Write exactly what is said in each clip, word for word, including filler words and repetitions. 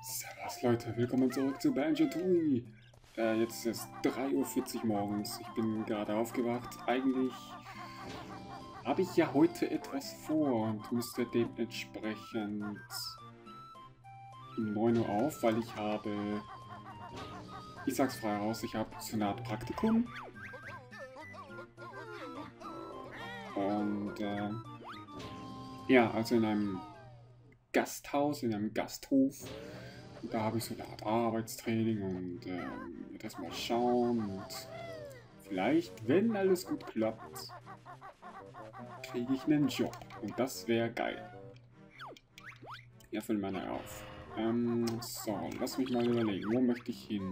Servus Leute, willkommen zurück zu Banjo-Tooie. Äh, jetzt ist es drei Uhr vierzig morgens. Ich bin gerade aufgewacht. Eigentlich habe ich ja heute etwas vor und müsste dementsprechend um neun Uhr auf, weil ich habe, ich sag's frei raus, ich habe so eine Art Praktikum. Und äh, ja, also in einem Gasthaus, in einem Gasthof. Und da habe ich so eine Art Arbeitstraining und ähm, wird das mal schauen und vielleicht, wenn alles gut klappt, kriege ich einen Job und das wäre geil. Ja, füllen wir mal auf. Ähm, so, lass mich mal überlegen, wo möchte ich hin?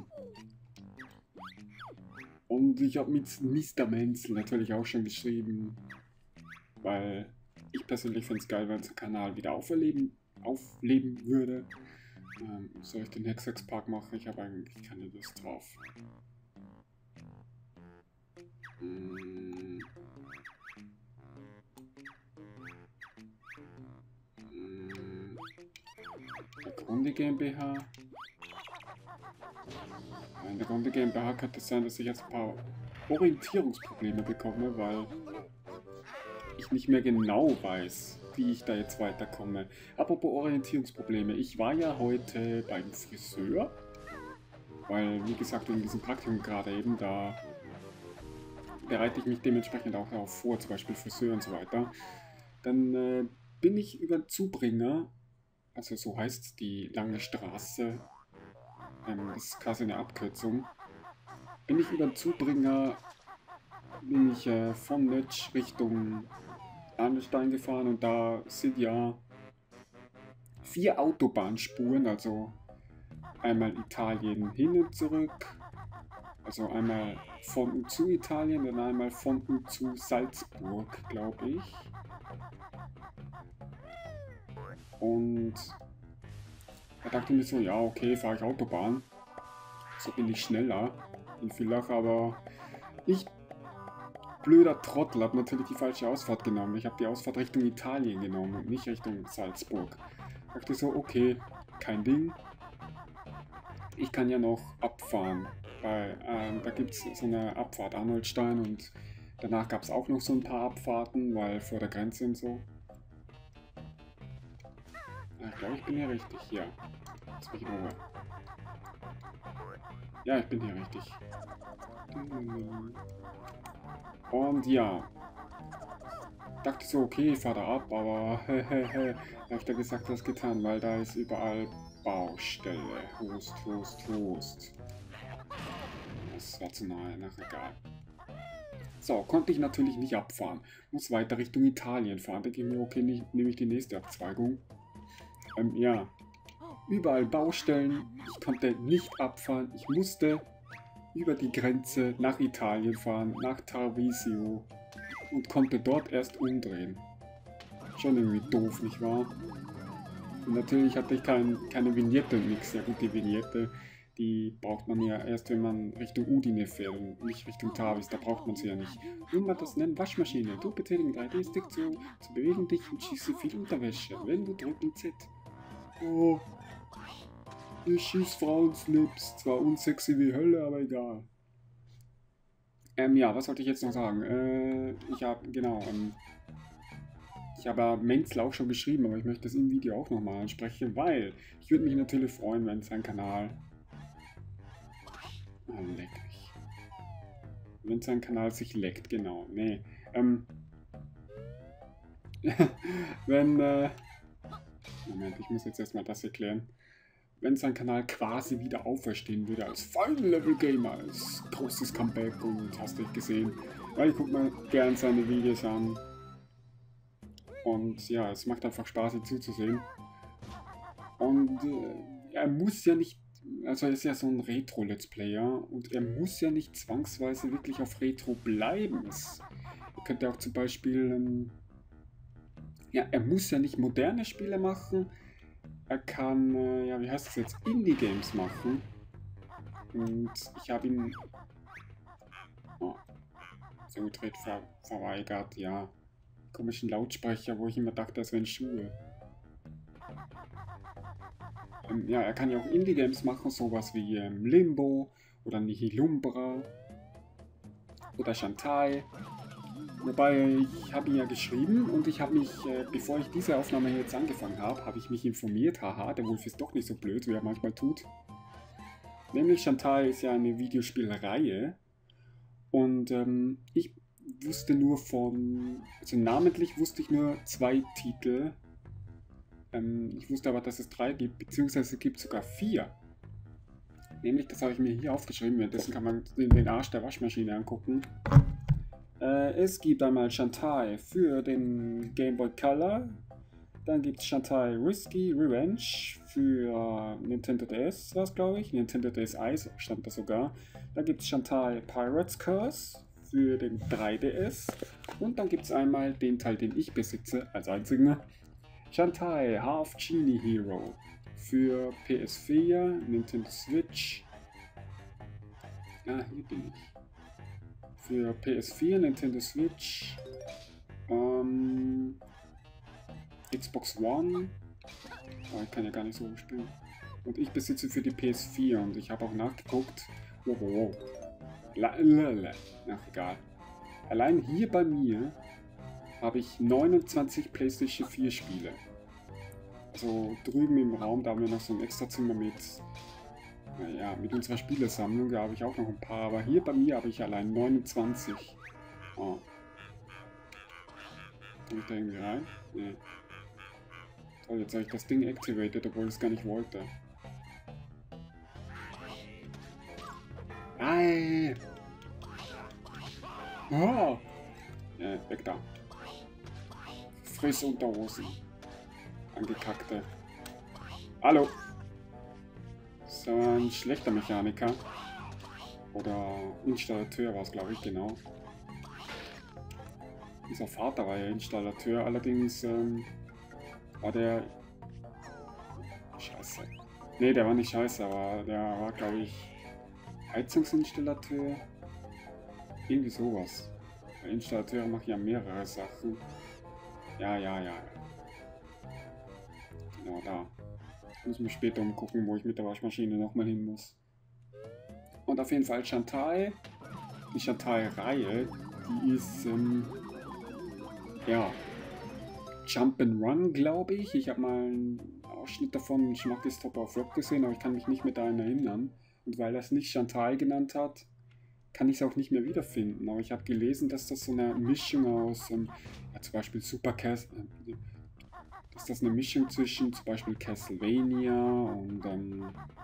Und ich habe mit Mister Menzel natürlich auch schon geschrieben, weil ich persönlich finde es geil, wenn der Kanal wieder auferleben, aufleben würde. Ähm, soll ich den Hexex Park machen? Ich habe eigentlich keine Lust drauf. Hm. Hm. Der Grunde GmbH. In der Grunde GmbH könnte es sein, dass ich jetzt ein paar Orientierungsprobleme bekomme, weil ich nicht mehr genau weiß, wie ich da jetzt weiterkomme. Apropos Orientierungsprobleme, ich war ja heute beim Friseur, weil, wie gesagt, in diesem Praktikum gerade eben, da bereite ich mich dementsprechend auch darauf vor, zum Beispiel Friseur und so weiter. Dann äh, bin ich über den Zubringer, also so heißt die lange Straße, ähm, das ist quasi eine Abkürzung, bin ich über den Zubringer, bin ich äh, von Netsch Richtung Arnestein gefahren und da sind ja vier Autobahnspuren, also einmal Italien hin und zurück, also einmal von und zu Italien, dann einmal von und zu Salzburg, glaube ich. Und da dachte ich mir so, ja okay, fahre ich Autobahn, so bin ich schneller in Villach, aber ich, blöder Trottel, habe natürlich die falsche Ausfahrt genommen. Ich habe die Ausfahrt Richtung Italien genommen und nicht Richtung Salzburg. Dachte so, okay, kein Ding. Ich kann ja noch abfahren, weil ähm, da gibt es so eine Abfahrt Arnoldstein und danach gab es auch noch so ein paar Abfahrten, weil vor der Grenze und so. Ja, ich glaube, ich bin hier richtig. Ja, jetzt bin ich in Ruhe. Ja, ich bin hier richtig. Und ja, dachte so, okay, ich fahre da ab, aber hehehe, habe ich da gesagt, was getan, weil da ist überall Baustelle. Hust, hust, hust. Das war zu nahe, na egal. So, konnte ich natürlich nicht abfahren. Muss weiter Richtung Italien fahren. Denke ich mir, okay, nicht, nehme ich die nächste Abzweigung. Ähm, ja. Überall Baustellen. Ich konnte nicht abfahren. Ich musste über die Grenze nach Italien fahren, nach Tarvisio. Und konnte dort erst umdrehen. Schon irgendwie doof, nicht wahr? Und natürlich hatte ich kein, keine Vignette und nichts. Ja gut, die Vignette, die braucht man ja erst, wenn man Richtung Udine fährt und nicht Richtung Tarvis. Da braucht man sie ja nicht. Nun mal das nennen Waschmaschine. Du betätigen drei D-Stick zu, zu bewegen dich und schieße viel Unterwäsche. Wenn du drücken Z. Oh, ich schieß Frauenslips. Zwar unsexy wie Hölle, aber egal. Ähm, ja, was wollte ich jetzt noch sagen? Äh, ich habe, genau, ähm, ich habe Menzel auch schon geschrieben, aber ich möchte das im Video auch nochmal ansprechen, weil ich würde mich natürlich freuen, wenn sein Kanal... Ah, leck mich. Wenn sein Kanal sich leckt, genau. Nee, ähm... wenn, äh... Moment, ich muss jetzt erstmal das erklären. Wenn sein Kanal quasi wieder auferstehen würde als Final Level Gamer, als großes Comeback und hast du gesehen, weil ich gucke mir gern seine Videos an. Und ja, es macht einfach Spaß, ihm zuzusehen. Und äh, er muss ja nicht, also er ist ja so ein Retro-Let's Player und er muss ja nicht zwangsweise wirklich auf Retro bleiben. Es, er könnte auch zum Beispiel, ähm, ja, er muss ja nicht moderne Spiele machen. Er kann, äh, ja, wie heißt das jetzt, Indie-Games machen. Und ich habe ihn, oh, so gedreht ver verweigert, ja. Komischen Lautsprecher, wo ich immer dachte, das wären Schuhe. Ähm, ja, er kann ja auch Indie-Games machen, sowas wie ähm, Limbo oder Nihilumbra oder Shantae. Wobei, ich habe ihn ja geschrieben und ich habe mich, äh, bevor ich diese Aufnahme jetzt angefangen habe, habe ich mich informiert, haha, der Wolf ist doch nicht so blöd, wie er manchmal tut. Nämlich Shantae ist ja eine Videospielreihe und ähm, ich wusste nur von, also namentlich wusste ich nur zwei Titel. Ähm, ich wusste aber, dass es drei gibt, beziehungsweise es gibt sogar vier. Nämlich, das habe ich mir hier aufgeschrieben, währenddessen kann man den Arsch der Waschmaschine angucken. Äh, es gibt einmal Shantae für den Game Boy Color. Dann gibt es Shantae Risky Revenge für Nintendo D S, was glaube ich. Nintendo D S Ice stand da sogar. Dann gibt es Shantae Pirates Curse für den drei D S. Und dann gibt es einmal den Teil, den ich besitze, als einziger. Shantae Half Genie Hero für P S vier, Nintendo Switch. Ah, hier bin ich. Für P S vier, Nintendo Switch, ähm, Xbox One. Oh, ich kann ja gar nicht so spielen. Und ich besitze für die P S vier und ich habe auch nachgeguckt. Oh, oh, oh. Ach, egal. Allein hier bei mir habe ich neunundzwanzig PlayStation vier Spiele. Also drüben im Raum, da haben wir noch so ein Extrazimmer mit, naja, mit unserer Spielesammlung, da habe ich auch noch ein paar, aber hier bei mir habe ich allein neunundzwanzig. Oh. Komme ich da irgendwie rein? Nee. Toll, jetzt habe ich das Ding activated, obwohl ich es gar nicht wollte. Nein! Oh! Ja, weg da. Friss Unterhosen. Angekackte. Hallo! So ein schlechter Mechaniker. Oder Installateur war es, glaube ich, genau. Dieser Vater war ja Installateur, allerdings ähm, war der... Scheiße. Ne, der war nicht scheiße, aber der war, glaube ich, Heizungsinstallateur. Irgendwie sowas. Weil Installateure machen ja mehrere Sachen. Ja, ja, ja. Genau da. Ich muss mich später umgucken, wo ich mit der Waschmaschine nochmal hin muss. Und auf jeden Fall Shantae. Die Shantae-Reihe, die ist, ähm, ja, Jump'n'Run, glaube ich. Ich habe mal einen Ausschnitt davon, Schmackes Top of Rock gesehen, aber ich kann mich nicht mehr daran erinnern. Und weil er es nicht Shantae genannt hat, kann ich es auch nicht mehr wiederfinden. Aber ich habe gelesen, dass das so eine Mischung aus, ähm, ja, zum Beispiel Super Cas äh, dass das eine Mischung zwischen zum Beispiel Castlevania und ähm,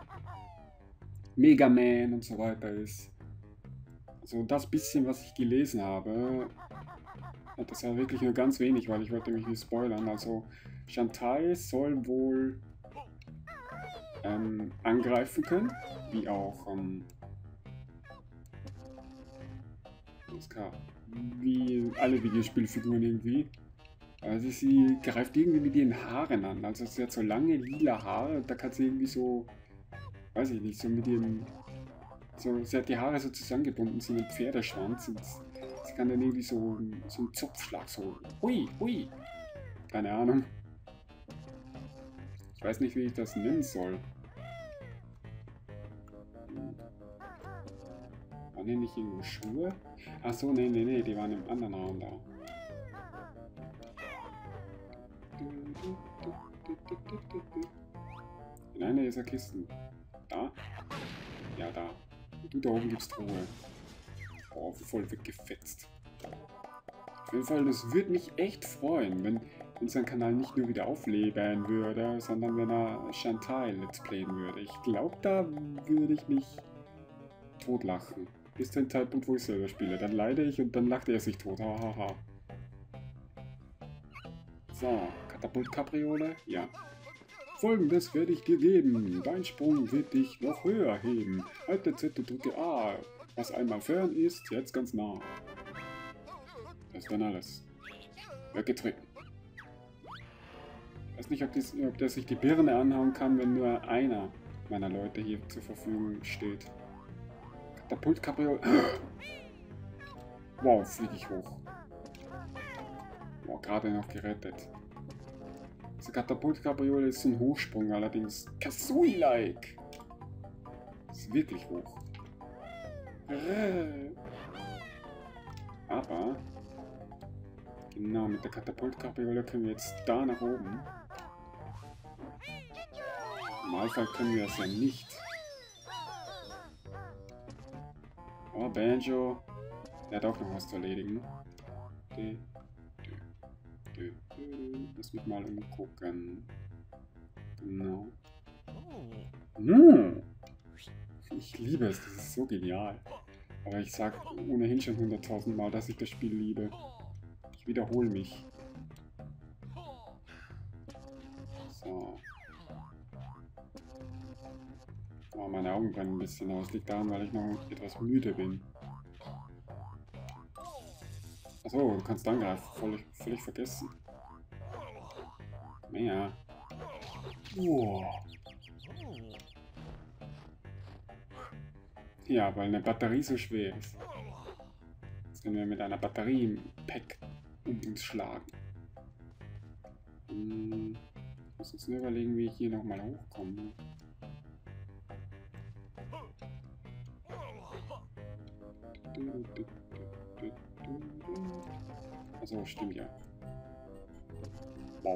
Mega Man und so weiter ist. Also das bisschen, was ich gelesen habe, das war wirklich nur ganz wenig, weil ich wollte mich nicht spoilern. Also Shantae soll wohl ähm, angreifen können, wie auch ähm, wie alle Videospielfiguren irgendwie. Also sie greift irgendwie mit ihren Haaren an. Also sie hat so lange lila Haare und da kann sie irgendwie so, weiß ich nicht, so mit ihrem, so, sie hat die Haare so zusammengebunden, so einen Pferdeschwanz und sie kann dann irgendwie so, so einen Zopfschlag, so, hui, hui. Keine Ahnung. Ich weiß nicht, wie ich das nennen soll. Waren die nicht irgendwo Schuhe? Achso, nee, nee, nee, die waren im anderen Raum da. In einer dieser Kisten. Da? Ja, da. Du, da oben gibt's Truhe. Oh, voll weggefetzt. Auf jeden Fall, das würde mich echt freuen, wenn, wenn sein Kanal nicht nur wieder aufleben würde, sondern wenn er Shantae Let's Playen würde. Ich glaube, da würde ich mich totlachen. Bis zu dem Zeitpunkt, wo ich selber spiele. Dann leide ich und dann lacht er sich tot. Hahaha. So, Katapult-Kapriole? Ja. Folgendes werde ich dir geben. Dein Sprung wird dich noch höher heben. Halte Z und drücke A. Was einmal fern ist, jetzt ganz nah. Das ist dann alles. Weggetreten. Ich weiß nicht, ob, dies, ob der sich die Birne anhauen kann, wenn nur einer meiner Leute hier zur Verfügung steht. Katapult-Kapriole. Wow, fliege ich hoch. Wow, gerade noch gerettet. Diese Katapult-Kabriole ist so ein Hochsprung, allerdings Kazooie-like. Ist wirklich hoch. Aber genau, mit der Katapult-Kabriole können wir jetzt da nach oben. Im Normalfall können wir das ja nicht. Oh, Banjo. Der hat auch noch was zu erledigen. Lass mich mal umgucken. Genau. Mmh. Ich liebe es, das ist so genial. Aber ich sag ohnehin schon hunderttausend Mal, dass ich das Spiel liebe. Ich wiederhole mich. So. Oh, meine Augen brennen ein bisschen aus. Liegt daran, weil ich noch etwas müde bin. Achso, du kannst angreifen. Völlig, völlig vergessen. Naja. Wow. Ja, weil eine Batterie so schwer ist. Jetzt können wir mit einer Batterie im Pack um uns schlagen. Hm, ich muss jetzt nur überlegen, wie ich hier nochmal hochkomme. Also stimmt ja. Wow.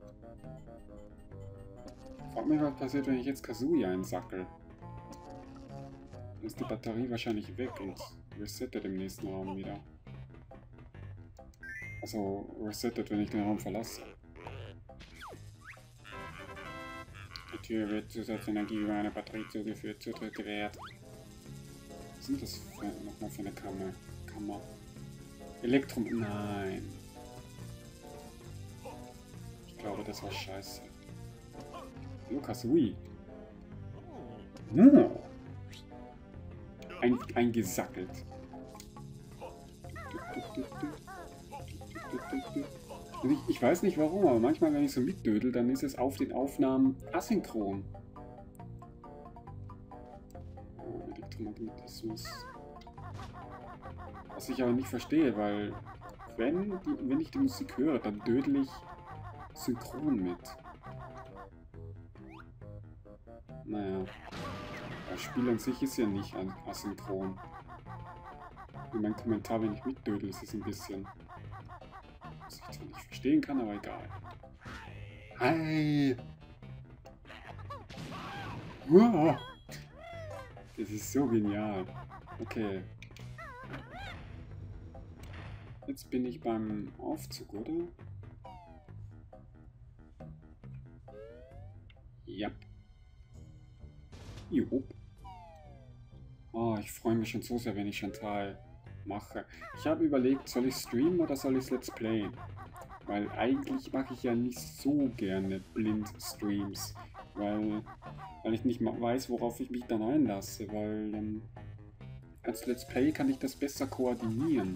Frag mich, was passiert, wenn ich jetzt Kazooie einsackel. Dann ist die Batterie wahrscheinlich weg und resettet im nächsten Raum wieder. Also resettet, wenn ich den Raum verlasse. Die Tür wird Zusatzenergie über eine Batterie zugeführt. Zutritt gewährt. Was sind das für, nochmal für eine Kammer? Kammer? Elektrum... Nein. Ich glaube, das war scheiße. Lukas, ui. Oh. Ein, eingesackelt. Ich, ich weiß nicht warum, aber manchmal, wenn ich so mitdödel, dann ist es auf den Aufnahmen asynchron. Oh, Elektromagnetismus. Was ich aber nicht verstehe, weil wenn, die, wenn ich die Musik höre, dann dödel ich synchron mit. Naja. Das Spiel an sich ist ja nicht asynchron. Und mein Kommentar, wenn ich mitdödel, ist es ein bisschen... Was ich zwar nicht verstehen kann, aber egal. Hi! Wow. Das ist so genial. Okay. Jetzt bin ich beim Aufzug, oder? Ja. Jupp. Oh, ich freue mich schon so sehr, wenn ich Chantal mache. Ich habe überlegt, soll ich streamen oder soll ich Let's Playen? Weil eigentlich mache ich ja nicht so gerne Blind-Streams. Weil, weil ich nicht mal weiß, worauf ich mich dann einlasse. Weil ähm, als Let's Play kann ich das besser koordinieren.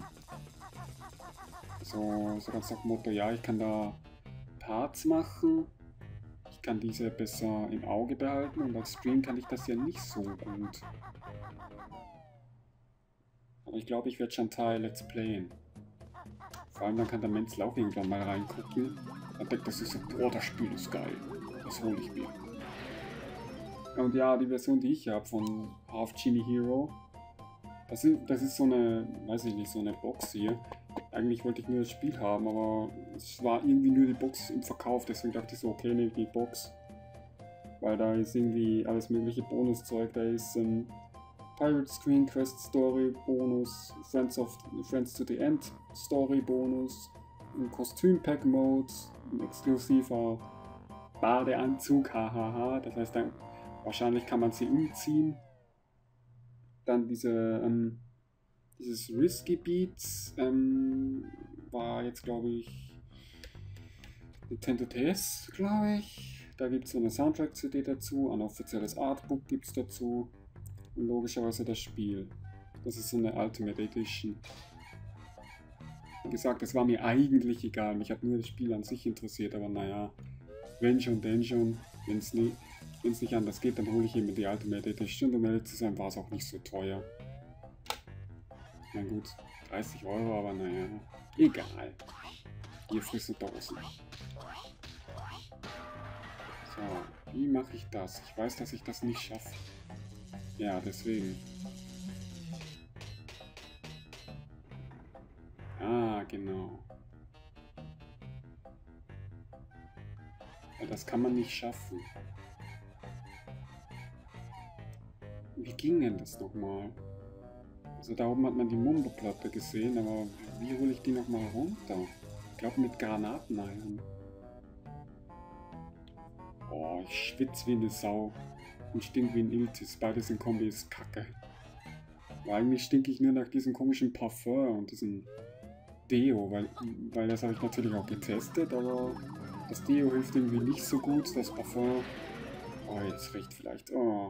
So, so ganz nach dem Motto, ja, ich kann da Parts machen. Ich kann diese besser im Auge behalten und als Stream kann ich das ja nicht so gut. Aber ich glaube, ich werde Chantal Let's Playen. Vor allem dann kann der Menzel auch irgendwann mal reingucken. Dann denkt das ist so, boah, das Spiel ist geil. Das hole ich mir. Und ja, die Version, die ich habe von Half Genie Hero, das ist, das ist so eine, weiß ich nicht, so eine Box hier. Eigentlich wollte ich nur das Spiel haben, aber es war irgendwie nur die Box im Verkauf, deswegen dachte ich so, okay, nehme ich die Box. Weil da ist irgendwie alles mögliche Bonuszeug, da ist ein Pirate Screen Quest Story Bonus, Friends of Friends to the End Story Bonus, ein Kostüm-Pack Mode, ein exklusiver Badeanzug, hahaha, das heißt dann wahrscheinlich kann man sie umziehen. Dann diese, ähm, dieses Risky Beats ähm, war jetzt, glaube ich, Nintendo D S, glaube ich. Da gibt es so eine Soundtrack-C D dazu, ein offizielles Artbook gibt es dazu und logischerweise das Spiel. Das ist so eine Ultimate Edition. Wie gesagt, es war mir eigentlich egal, mich hat nur das Spiel an sich interessiert, aber naja, wenn schon, denn schon, wenn es nie, nicht anders geht, dann hole ich eben die Ultimate Edition und um ehrlich zu sein, war es auch nicht so teuer. Na gut, dreißig Euro, aber naja, egal. Hier frisst Dosen. So, wie mache ich das? Ich weiß, dass ich das nicht schaffe. Ja, deswegen. Ah, genau. Ja, das kann man nicht schaffen. Wie ging denn das nochmal? Also da oben hat man die Mumbo-Platte gesehen, aber wie hole ich die nochmal runter? Ich glaube mit Granateneiern. Oh, ich schwitze wie eine Sau und stink wie ein Iltis. Beides in Kombi ist kacke. Aber eigentlich stinke ich nur nach diesem komischen Parfum und diesem Deo, weil, weil das habe ich natürlich auch getestet, aber das Deo hilft irgendwie nicht so gut, das Parfum. Oh, jetzt riecht vielleicht. Oh.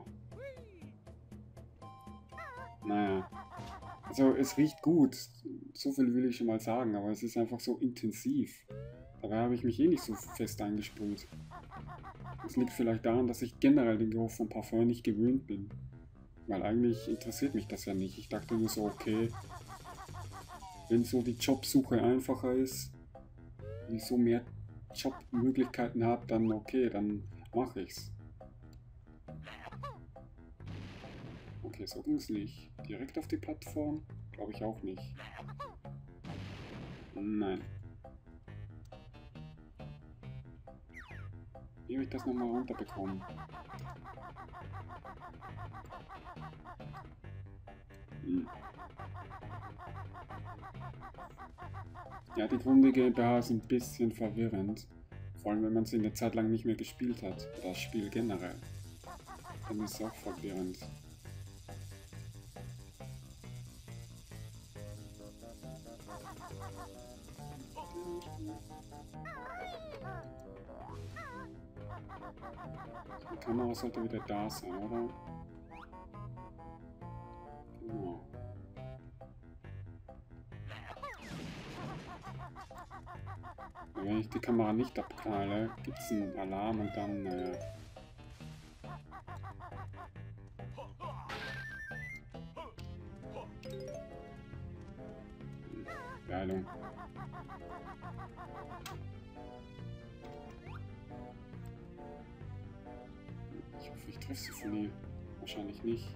Naja. Also es riecht gut, so viel will ich schon mal sagen, aber es ist einfach so intensiv. Dabei habe ich mich eh nicht so fest eingesprüht. Das liegt vielleicht daran, dass ich generell den Geruch von Parfum nicht gewöhnt bin. Weil eigentlich interessiert mich das ja nicht. Ich dachte nur so, okay, wenn so die Jobsuche einfacher ist, wenn ich so mehr Jobmöglichkeiten habe, dann okay, dann mache ich's. Okay, so ging's nicht. Direkt auf die Plattform? Glaube ich auch nicht. Nein. Wie habe ich das nochmal runterbekommen? Hm. Ja, die Gründe GmbH ist ein bisschen verwirrend. Vor allem, wenn man sie eine Zeit lang nicht mehr gespielt hat. Das Spiel generell. Dann ist es auch verwirrend. Die Kamera sollte wieder da sein, oder? Genau. Wenn ich die Kamera nicht abknalle, gibt es einen Alarm und dann, naja. Beeilung. Ich hoffe, ich treffe sie von hier. Wahrscheinlich nicht.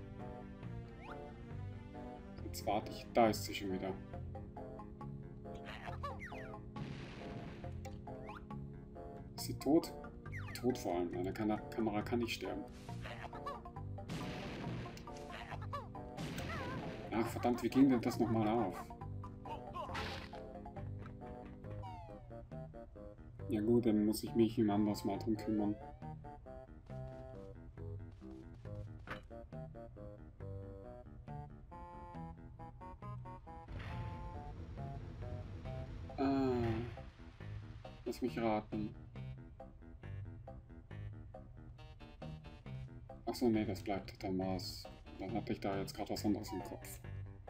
Jetzt warte ich. Da ist sie schon wieder. Ist sie tot? Tot vor allem. Eine Kamera kann nicht sterben. Ach verdammt, wie ging denn das nochmal auf? Ja gut, dann muss ich mich ein anderes Mal drum kümmern. Ah, lass mich raten. Achso, nee, das bleibt dann war's. Dann hatte ich da jetzt gerade was anderes im Kopf.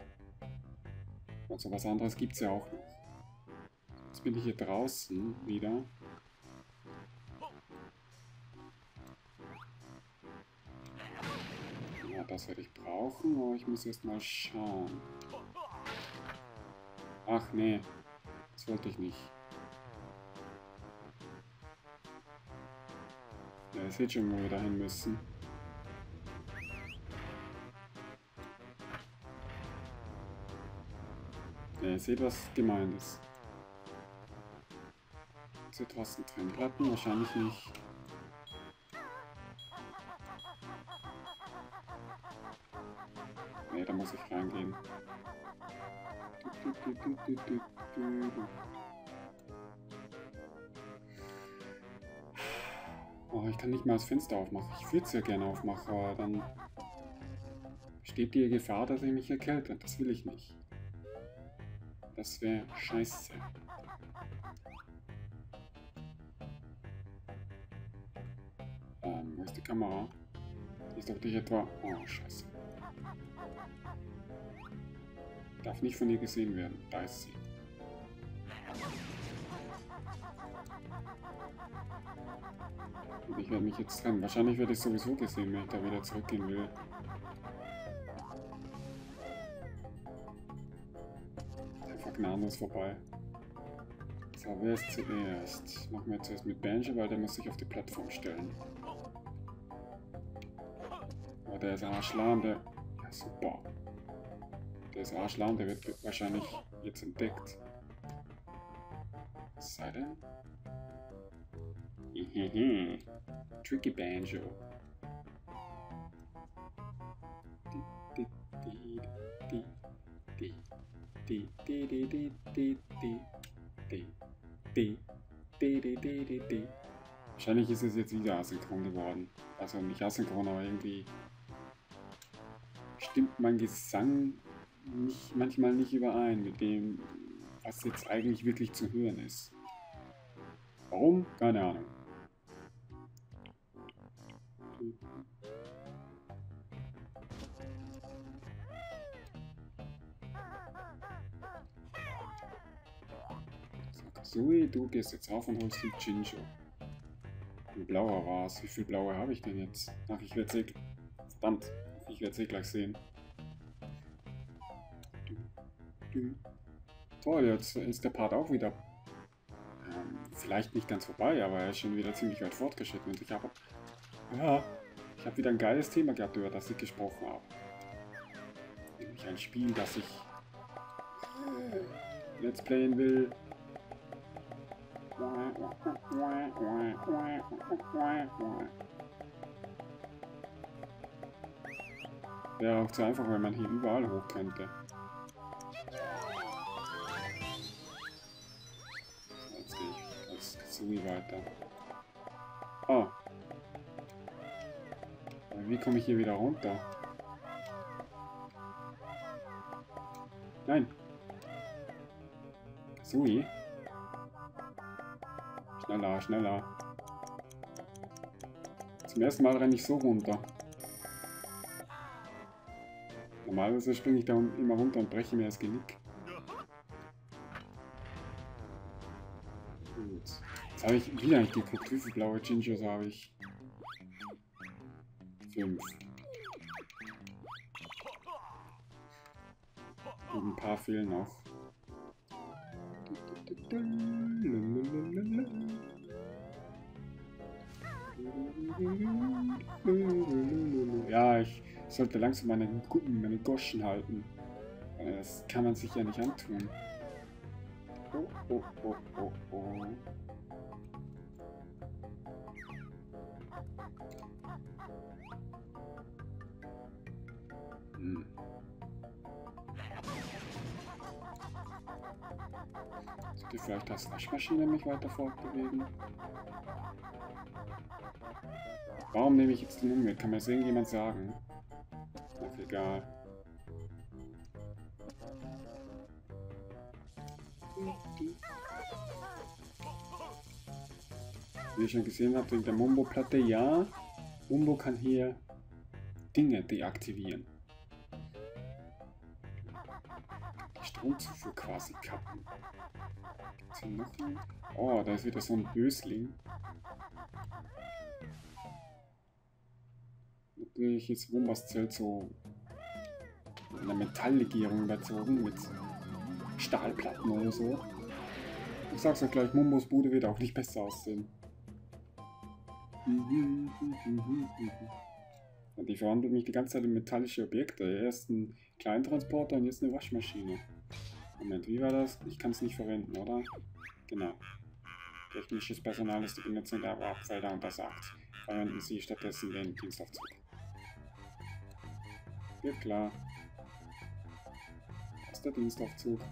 Also was anderes gibt es ja auch noch. Jetzt bin ich hier draußen wieder. Ja, das werde ich brauchen, aber ich muss erst mal schauen. Ach nee, das wollte ich nicht. Ja, ihr seht schon, wo wir dahin müssen. Ja, ihr seht, was gemeint ist. Diese draußen Trennplatten? Wahrscheinlich nicht. Ne, da muss ich reingehen. Oh, ich kann nicht mal das Fenster aufmachen. Ich würde es ja gerne aufmachen, aber dann steht die Gefahr, dass ich mich erkälte. Das will ich nicht. Das wäre scheiße. Ähm, wo ist die Kamera? Die ist doch nicht etwa... Oh, scheiße. Darf nicht von ihr gesehen werden. Da ist sie. Und ich werde mich jetzt trennen. Wahrscheinlich werde ich sowieso gesehen, wenn ich da wieder zurückgehen will. Der Vergnaden ist vorbei. So, wer ist zuerst? Machen wir zuerst mit Banjo, weil der muss sich auf die Plattform stellen. der ist arschlahm, der... Ja, super. Der ist arschlahm, der wird wahrscheinlich jetzt entdeckt. Was sei denn? Hehehe. Tricky Banjo. Die, die, die, die, die, die, die, die, die, die, die, die, die, die, die, die, die. Wahrscheinlich ist es jetzt wieder asynchron geworden. Also nicht asynchron, aber irgendwie stimmt mein Gesang nicht, manchmal nicht überein mit dem, was jetzt eigentlich wirklich zu hören ist. Warum? Keine Ahnung. Zoe, du gehst jetzt auf und holst den Jinjo. Ein blauer war es. Wie viel blaue habe ich denn jetzt? Ach, ich werde es eh... Verdammt. Ich werde es eh gleich sehen. Toll, jetzt ist der Part auch wieder... Ähm, vielleicht nicht ganz vorbei, aber er ist schon wieder ziemlich weit fortgeschritten. Und ich habe... Ja, ich habe wieder ein geiles Thema gehabt, über das ich gesprochen habe. Nämlich ein Spiel, das ich... Äh, Let's Playen will... Wäre auch zu einfach, wenn man hier überall hoch könnte. So, jetzt gehe ich als Zoe weiter. Oh. Wie komme ich hier wieder runter? Nein. Zoe. Schneller, schneller. Zum ersten Mal renne ich so runter. Normalerweise springe ich da immer runter und breche mir das Genick. Gut. Jetzt habe ich wieder nicht geguckt, wie viele blaue Jinjos habe ich. Fünf. Und ein paar fehlen noch. Ja, ich sollte langsam meine, meine Goschen halten. Das kann man sich ja nicht antun. Oh, oh, oh, oh, oh. Hm. Sollte vielleicht das Waschmaschine mich weiter fortbewegen? Warum nehme ich jetzt den Umwelt? Kann mir das irgendjemand sagen? Ach, egal. Wie ihr schon gesehen habt, wegen der Mumbo-Platte, ja, Mumbo kann hier Dinge deaktivieren. Die Stromzufuhr quasi kappen. Gibt's hier noch einen? Oh, da ist wieder so ein Bösling. Natürlich ist Wumbas Zelt so in einer Metalllegierung überzogen mit Stahlplatten oder so. Ich sag's euch gleich, Mumbos Bude wird auch nicht besser aussehen. Und die verwandelt mich die ganze Zeit in metallische Objekte. Erst ein Kleintransporter und jetzt eine Waschmaschine. Moment, wie war das? Ich kann es nicht verwenden, oder? Genau. Technisches Personal ist die Benutzung der Abfelder untersagt. Verwenden Sie stattdessen den Dienstaufzug. Wird klar. Das ist der Dienstaufzug.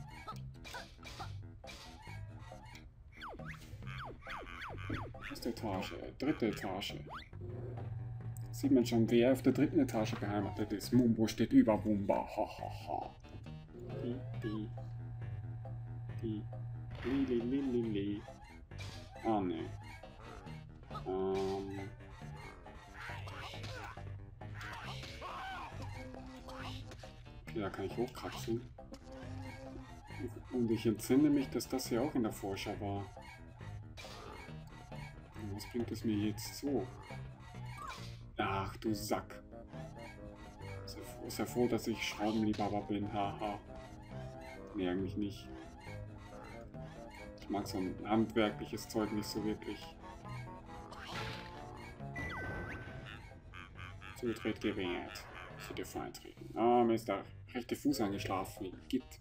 Erste Etage, dritte Etage. Sieht man schon, wer auf der dritten Etage beheimatet ist. Mumbo steht über Wumba. Ha ha ha. Die, die. Die. Li, li, li, li, li. Ah, ne. Ähm. Okay, da kann ich hochkraxeln. Und ich entsinne mich, dass das hier auch in der Vorschau war. Was bringt es mir jetzt so? Ach du Sack. Ist ja froh, dass ich Schraubenliebhaber bin. Haha. Nee, eigentlich nicht. Ich mag so ein handwerkliches Zeug nicht so wirklich. Zutritt gewährt. Sie dürfen eintreten. Ah, mir ist der rechte Fuß eingeschlafen. Gibt.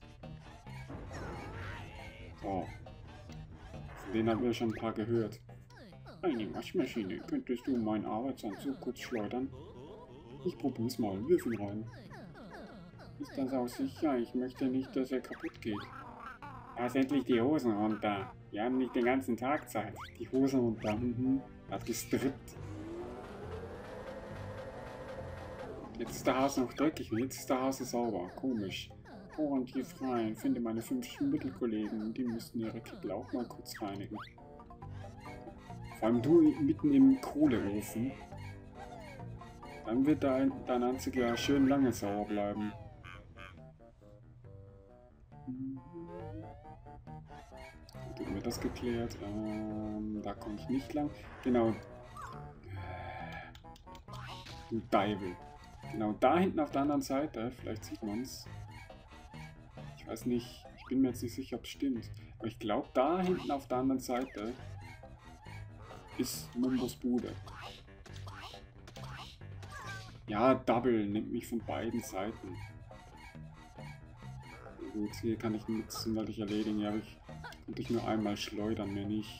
So. Von denen haben wir schon ein paar gehört. Eine Waschmaschine. Könntest du meinen Arbeitsanzug kurz schleudern? Ich probier's mal. Wirf ihn rein. Ist das auch sicher? Ich möchte nicht, dass er kaputt geht. Lass endlich die Hosen runter. Wir haben nicht den ganzen Tag Zeit. Die Hosen runter. Mhm. Hat gestrippt. Jetzt ist der Hase noch dreckig und jetzt ist der Hase sauber. Komisch. Orientier frei. Finde meine fünf Schmuddelkollegen. Die müssten ihre Kittel auch mal kurz reinigen. Vor allem du mitten im Kohleofen. Dann wird dein, dein Anzug ja schön lange sauer bleiben. Gut, haben wir das geklärt. Ähm, da komme ich nicht lang. Genau. Du Deibel. Genau da hinten auf der anderen Seite. Vielleicht sieht man es. Ich weiß nicht. Ich bin mir jetzt nicht sicher, ob es stimmt. Aber ich glaube, da hinten auf der anderen Seite ist Mumbos Bude. Ja, Double nimmt mich von beiden Seiten. Gut, hier kann ich nichts sonderlich erledigen. Ja, aber ich konnte ich nur einmal schleudern, mehr nicht.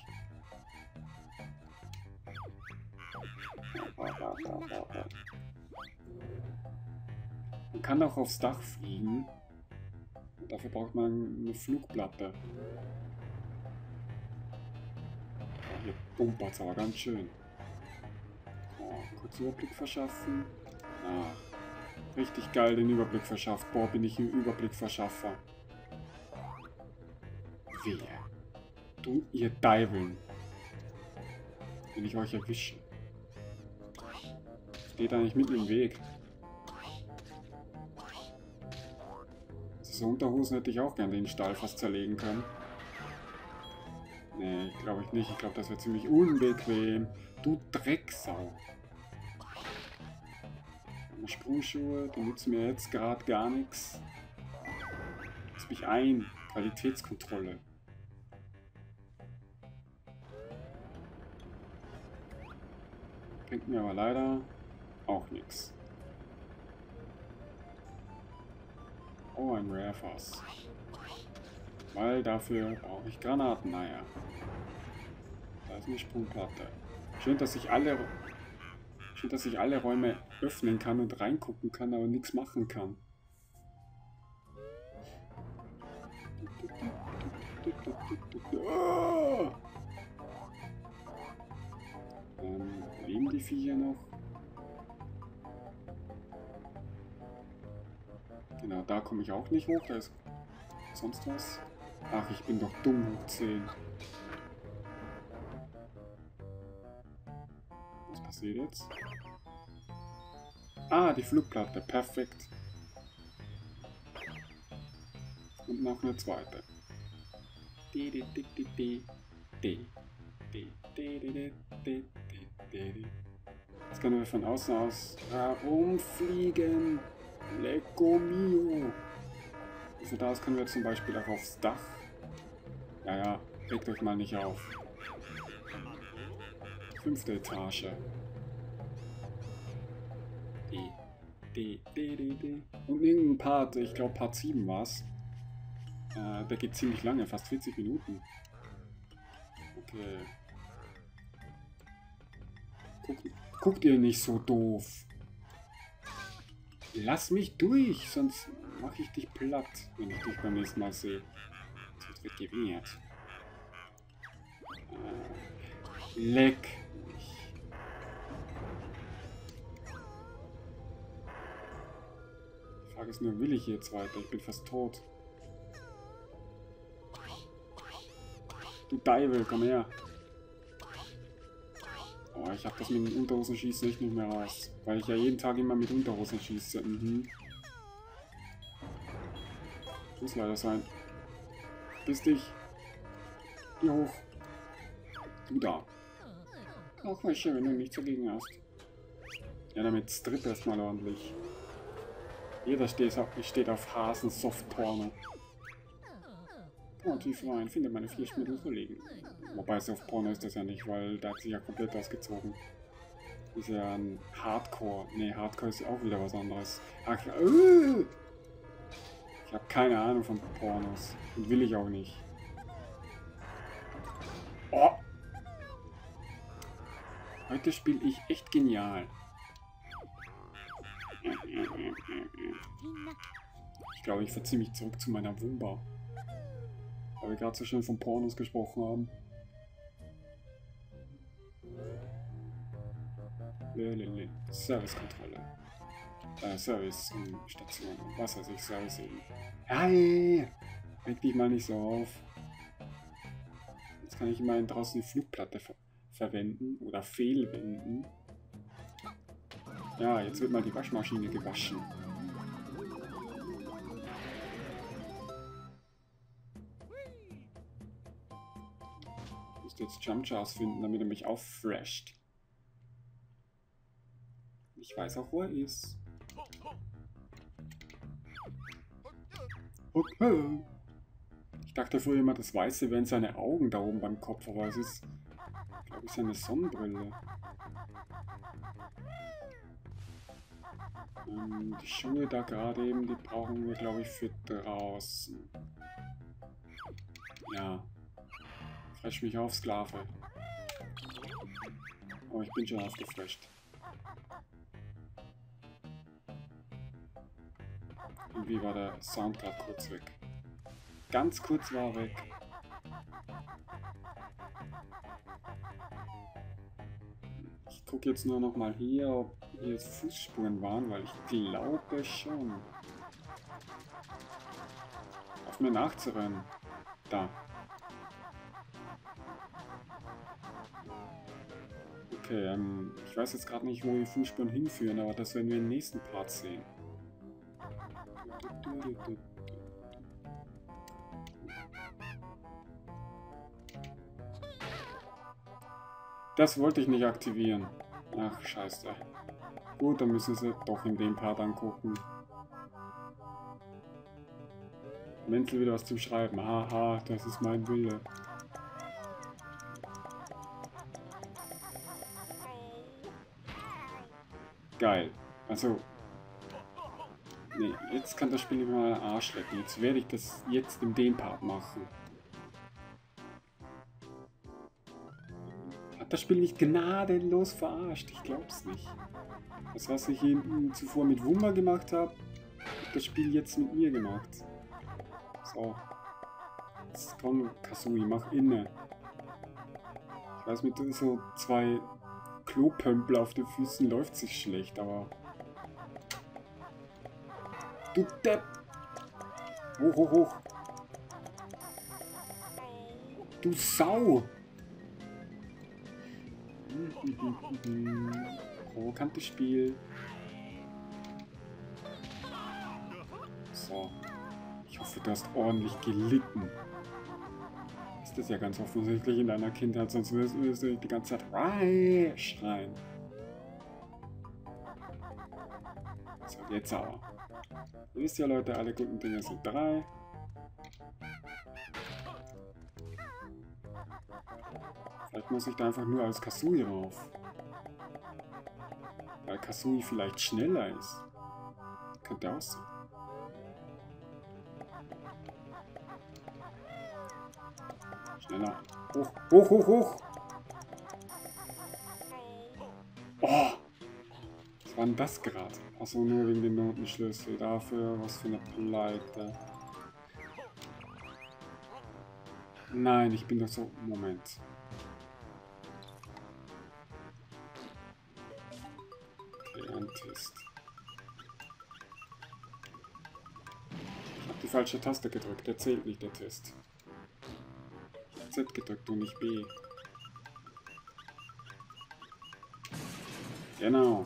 Man kann auch aufs Dach fliegen. Dafür braucht man eine Flugplatte. Oh, hier bumpert es aber ganz schön. Oh, kurz Überblick verschaffen. Ah, richtig geil den Überblick verschafft. Boah, bin ich ein Überblickverschaffer. Wehe. Du, ihr Deiveln. Wenn ich euch erwische. Steht da nicht mitten im Weg. So Unterhosen hätte ich auch gern den Stall fast zerlegen können. Nee, glaube ich nicht. Ich glaube, das wäre ziemlich unbequem. Du Drecksau. Meine Sprungschuhe, die nützen mir jetzt gerade gar nichts. Lass mich ein. Qualitätskontrolle. Bringt mir aber leider auch nichts. Oh, ein Rarefass. Weil dafür brauche ich Granaten. Naja. Da ist eine Sprungplatte. Schön, dass ich alle, schön, dass ich alle Räume öffnen kann und reingucken kann, aber nichts machen kann. Oh! Ähm, leben die Viecher noch? Genau, da komme ich auch nicht hoch. Da ist sonst was. Ach, ich bin doch dumm hoch zehn. Was passiert jetzt? Ah, die Flugplatte. Perfekt. Und noch eine zweite. Jetzt können wir von außen aus herumfliegen. Lecco mio. Von da aus können wir zum Beispiel auch aufs Dach. Ja, ja, regt euch mal nicht auf. Fünfte Etage. D, D, D, D, D. Und irgendein Part, ich glaube Part sieben war es. Äh, der geht ziemlich lange, fast vierzig Minuten. Okay. Guckt, guckt ihr nicht so doof. Lass mich durch, sonst mache ich dich platt, wenn ich dich beim nächsten Mal sehe. Das wird gewährt. Äh, leck mich. Die Frage ist nur, will ich jetzt weiter? Ich bin fast tot. Du Deibel, komm her. Oh, ich habe das mit den Unterhosenschießen echt nicht mehr raus. Weil ich ja jeden Tag immer mit Unterhosen schieße. Mhm. Muss leider sein. Bis dich. Geh hoch. Du da. Auch mal schön, wenn du nichts dagegen hast. Ja, damit strip erstmal ordentlich. Jeder steht auf, steht auf Hasen Soft-Porno. Und tief rein, finde meine vier Schmuddelkollegen. Wobei Soft-Porno ist das ja nicht, weil da hat sich ja komplett ausgezogen. Ist ja ein Hardcore. Ne, Hardcore ist ja auch wieder was anderes. Ach, äh, ich habe keine Ahnung von Pornos. Und will ich auch nicht. Oh! Heute spiele ich echt genial. Ich glaube, ich verziehe mich zurück zu meiner Wumba. Weil wir gerade so schön von Pornos gesprochen haben. Lelele. Servicekontrolle. Äh, Service-Station. Was weiß ich, Service eben. Hey! Reg dich mal nicht so auf. Jetzt kann ich immerhin draußen die Flugplatte ver verwenden oder fehlwenden. Ja, jetzt wird mal die Waschmaschine gewaschen. Ich muss jetzt Jumpjars finden, damit er mich auffresht. Ich weiß auch, wo er ist. Okay. Ich dachte früher immer, das Weiße wären seine Augen da oben beim Kopf, aber es ist, glaube ich, seine Sonnenbrille. Ähm, die Schuhe da gerade eben, die brauchen wir, glaube ich, für draußen. Ja. Fresh mich auf, Sklave. Oh, ich bin schon aufgefresht. Irgendwie war der Sound gerade kurz weg. Ganz kurz war er weg. Ich gucke jetzt nur noch mal hier, ob hier Fußspuren waren, weil ich glaube schon. Auf mir nachzurennen. Da. Okay, ähm, ich weiß jetzt gerade nicht, wo die Fußspuren hinführen, aber das werden wir im nächsten Part sehen. Das wollte ich nicht aktivieren. Ach, scheiße. Gut, dann müssen sie doch in dem Part angucken. Menzel wieder was zum Schreiben. Haha, das ist mein Wille. Geil. Also... Nee, jetzt kann das Spiel nicht mal einen Arsch lecken. Jetzt werde ich das jetzt in dem Part machen. Hat das Spiel nicht gnadenlos verarscht? Ich glaub's nicht. Das, was ich eben zuvor mit Wumba gemacht habe, hat das Spiel jetzt mit mir gemacht. So. Jetzt komm, Kazooie, mach inne. Ich weiß, mit so zwei Klopömpel auf den Füßen läuft sich schlecht, aber... Du Depp! Hoch, hoch, hoch! Du Sau! Provokantes Spiel. So. Ich hoffe, du hast ordentlich gelitten. Ist das ja ganz offensichtlich in deiner Kindheit, sonst wirst du die ganze Zeit Rai schreien. So, jetzt aber. Ihr wisst ja, Leute, alle guten Dinge sind drei. Vielleicht muss ich da einfach nur als Kazooie rauf. Weil Kazooie vielleicht schneller ist. Könnte auch sein. Schneller. Hoch, hoch, hoch, hoch! Oh! Was war denn das gerade? Achso, nur wegen dem Notenschlüssel. Dafür, was für eine Pleite. Nein, ich bin doch so... Moment. Okay, ein Test. Ich habe die falsche Taste gedrückt. Der zählt nicht, der Test. Ich habe Z gedrückt und nicht B. Genau.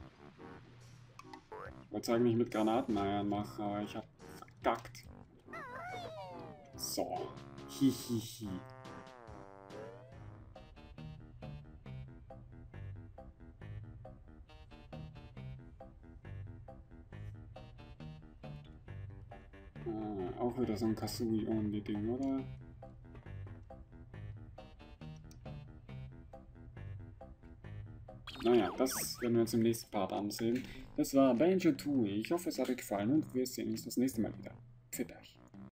Ich wollte es eigentlich mit Granateneiern machen, aber ich habe verkackt. So. Hihihi. Ah, auch wieder so ein Kazooie-Only-Ding, oder? Naja. das werden wir uns im nächsten Part ansehen. Das war Banjo-Tooie. Ich hoffe, es hat euch gefallen und wir sehen uns das nächste Mal wieder. Für euch.